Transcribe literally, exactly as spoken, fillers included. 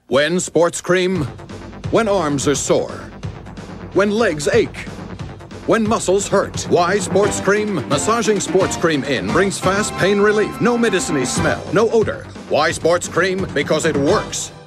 When Sportscreme? When arms are sore. When legs ache. When muscles hurt. Why Sportscreme? Massaging Sportscreme in brings fast pain relief. No medicine-y smell. No odor. Why Sportscreme? Because it works.